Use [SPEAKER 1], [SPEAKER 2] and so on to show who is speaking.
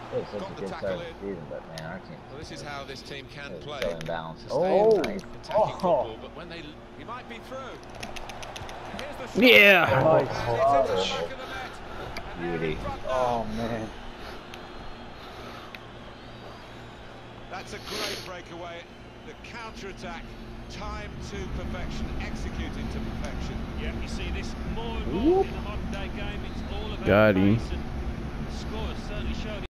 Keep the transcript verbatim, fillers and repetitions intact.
[SPEAKER 1] It was such
[SPEAKER 2] Got
[SPEAKER 1] a
[SPEAKER 2] the
[SPEAKER 1] good
[SPEAKER 2] tackle
[SPEAKER 1] start of
[SPEAKER 2] in.
[SPEAKER 1] the season, but man, our team
[SPEAKER 2] Well, this is how this team can
[SPEAKER 1] is
[SPEAKER 2] play.
[SPEAKER 1] so imbalanced.
[SPEAKER 2] Sustained
[SPEAKER 1] Oh,
[SPEAKER 2] attacking
[SPEAKER 1] nice.
[SPEAKER 2] football, but when they, he might be through. Here's the shot.
[SPEAKER 3] Yeah.
[SPEAKER 2] And
[SPEAKER 4] Nice.
[SPEAKER 2] it's into the back of the net. And they're in
[SPEAKER 1] Beauty.
[SPEAKER 2] front now.
[SPEAKER 4] Oh man.
[SPEAKER 2] That's a great breakaway. The counter-attack, time to perfection, executed to perfection.
[SPEAKER 5] Yeah, you see this more and more in the modern day game. It's all about
[SPEAKER 3] Got him.
[SPEAKER 5] pace, and the score has certainly showed